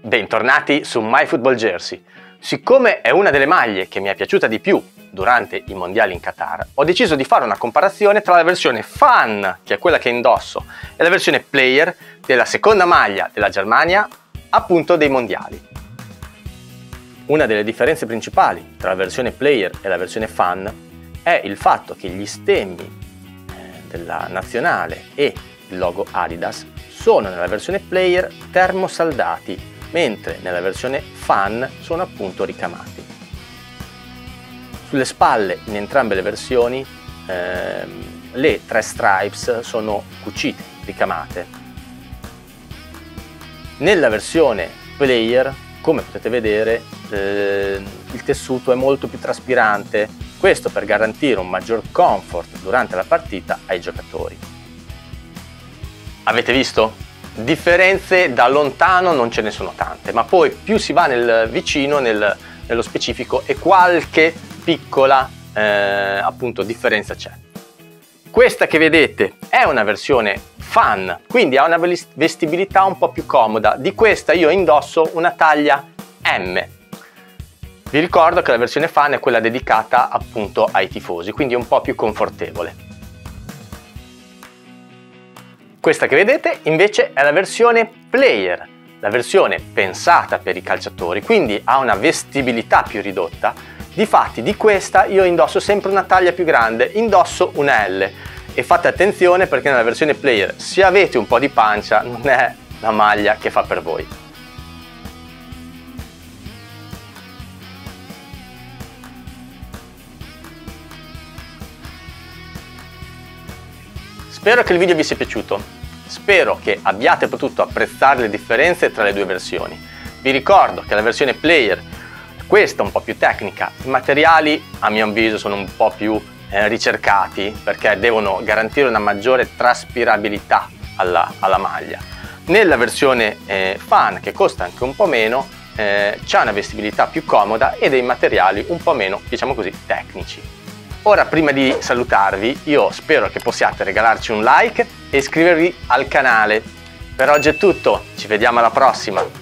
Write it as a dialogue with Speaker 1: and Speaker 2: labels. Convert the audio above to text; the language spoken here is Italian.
Speaker 1: Bentornati su MyFootballJersey. Siccome è una delle maglie che mi è piaciuta di più durante i mondiali in Qatar, ho deciso di fare una comparazione tra la versione Fan, che è quella che indosso, e la versione Player della seconda maglia della Germania, appunto dei mondiali. Una delle differenze principali tra la versione Player e la versione Fan è il fatto che gli stemmi della nazionale e il logo Adidas sono nella versione Player termosaldati, mentre nella versione Fan sono appunto ricamati. Sulle spalle in entrambe le versioni le tre stripes sono cucite, ricamate. Nella versione Player, come potete vedere, il tessuto è molto più traspirante, questo per garantire un maggior comfort durante la partita ai giocatori. Avete visto? Differenze da lontano non ce ne sono tante, ma poi più si va nel vicino, nello specifico, e qualche piccola appunto differenza c'è. Questa che vedete è una versione Fan, quindi ha una vestibilità un po' più comoda. Di questa io indosso una taglia M. Vi ricordo che la versione Fan è quella dedicata appunto ai tifosi, quindi è un po' più confortevole. Questa che vedete invece è la versione Player, la versione pensata per i calciatori, quindi ha una vestibilità più ridotta. Difatti di questa io indosso sempre una taglia più grande, indosso una L, e fate attenzione perché nella versione Player, se avete un po' di pancia, non è la maglia che fa per voi. Spero che il video vi sia piaciuto, spero che abbiate potuto apprezzare le differenze tra le due versioni. Vi ricordo che la versione Player, questa un po' più tecnica, i materiali a mio avviso sono un po' più ricercati perché devono garantire una maggiore traspirabilità alla maglia. Nella versione Fan, che costa anche un po' meno, c'è una vestibilità più comoda e dei materiali un po' meno, diciamo così, tecnici. Ora, prima di salutarvi, io spero che possiate regalarci un like e iscrivervi al canale. Per oggi è tutto, ci vediamo alla prossima!